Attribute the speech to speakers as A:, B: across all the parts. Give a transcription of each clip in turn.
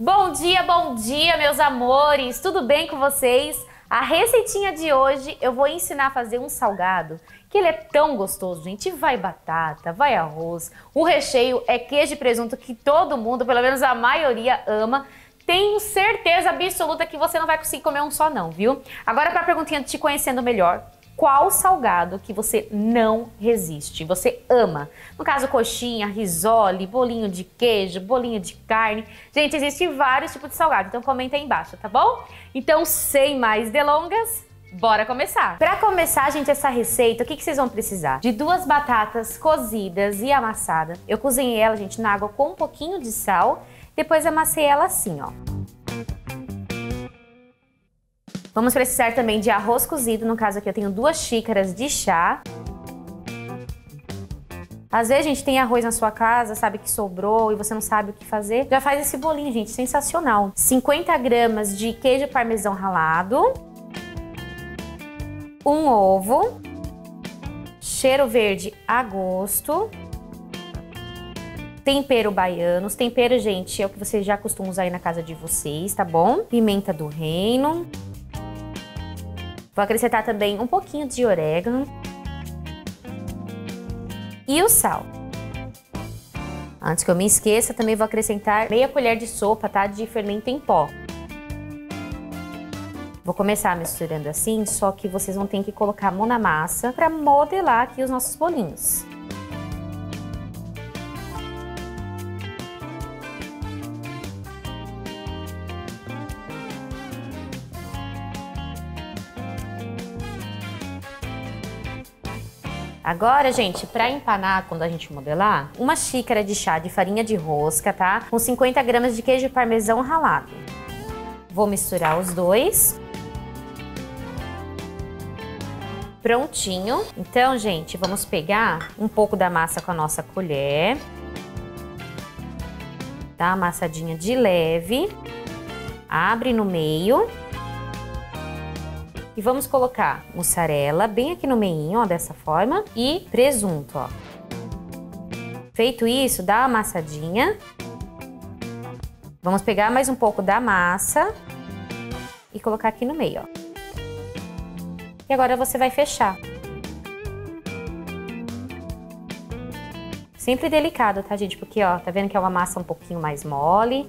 A: Bom dia, meus amores! Tudo bem com vocês? A receitinha de hoje eu vou ensinar a fazer um salgado, que ele é tão gostoso, gente. Vai batata, vai arroz, o recheio é queijo e presunto que todo mundo, pelo menos a maioria, ama. Tenho certeza absoluta que você não vai conseguir comer um só não, viu? Agora para a perguntinha de te conhecendo melhor. Qual salgado que você não resiste, você ama? No caso, coxinha, risole, bolinho de queijo, bolinho de carne. Gente, existem vários tipos de salgado, então comenta aí embaixo, tá bom? Então, sem mais delongas, bora começar! Para começar, gente, essa receita, o que vocês vão precisar? De 2 batatas cozidas e amassadas. Eu cozinhei ela, gente, na água com um pouquinho de sal, depois amassei ela assim, ó. Vamos precisar também de arroz cozido, no caso aqui eu tenho 2 xícaras de chá. Às vezes, gente, tem arroz na sua casa, sabe que sobrou e você não sabe o que fazer. Já faz esse bolinho, gente, sensacional. 50 gramas de queijo parmesão ralado. Um ovo. Cheiro verde a gosto. Tempero baiano. Os temperos, gente, é o que vocês já costumam usar aí na casa de vocês, tá bom? Pimenta do reino. Vou acrescentar também um pouquinho de orégano. E o sal. Antes que eu me esqueça, também vou acrescentar meia colher de sopa, tá? De fermento em pó. Vou começar misturando assim, só que vocês vão ter que colocar a mão na massa para modelar aqui os nossos bolinhos. Agora, gente, para empanar, quando a gente modelar, 1 xícara de chá de farinha de rosca, tá? Com 50 gramas de queijo parmesão ralado. Vou misturar os dois. Prontinho. Então, gente, vamos pegar um pouco da massa com a nossa colher. Dá uma amassadinha de leve. Abre no meio. E vamos colocar mussarela bem aqui no meinho, ó, dessa forma. E presunto, ó. Feito isso, dá uma amassadinha. Vamos pegar mais um pouco da massa e colocar aqui no meio, ó. E agora você vai fechar. Sempre delicado, tá, gente? Porque, ó, tá vendo que é uma massa um pouquinho mais mole.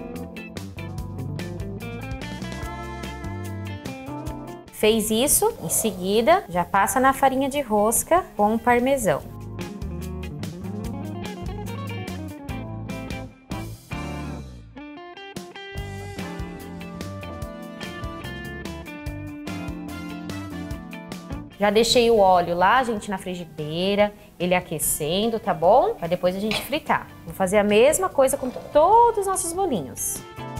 A: Fez isso, em seguida, já passa na farinha de rosca com o parmesão. Já deixei o óleo lá, gente, na frigideira, ele aquecendo, tá bom? Pra depois a gente fritar. Vou fazer a mesma coisa com todos os nossos bolinhos.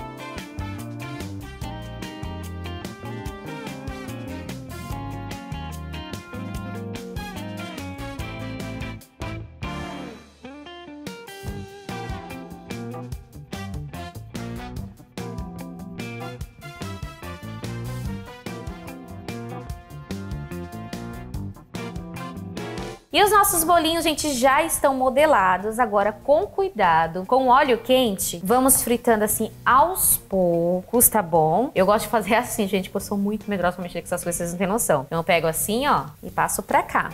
A: E os nossos bolinhos, gente, já estão modelados. Agora, com cuidado, com óleo quente, vamos fritando assim aos poucos, tá bom? Eu gosto de fazer assim, gente, porque eu sou muito medrosa pra mexer com essas coisas, vocês não têm noção. Então eu pego assim, ó, e passo pra cá.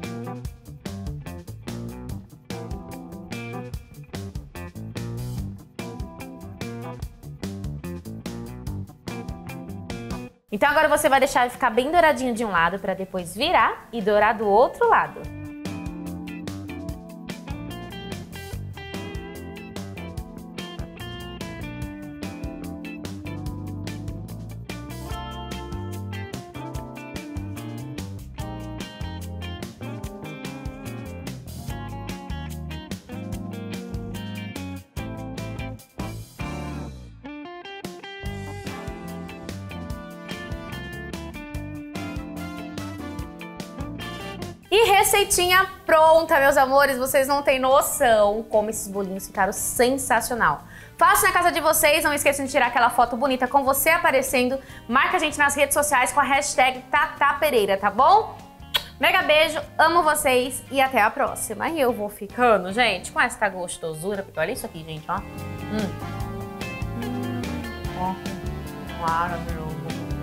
A: Então agora você vai deixar ele ficar bem douradinho de um lado pra depois virar e dourar do outro lado. E receitinha pronta, meus amores, vocês não têm noção como esses bolinhos ficaram sensacional. Faça na casa de vocês, não esqueçam de tirar aquela foto bonita com você aparecendo. Marca a gente nas redes sociais com a hashtag TataPereira, tá bom? Mega beijo, amo vocês e até a próxima. E eu vou ficando, gente, com essa gostosura, porque olha isso aqui, gente, ó. Ó, maravilhoso.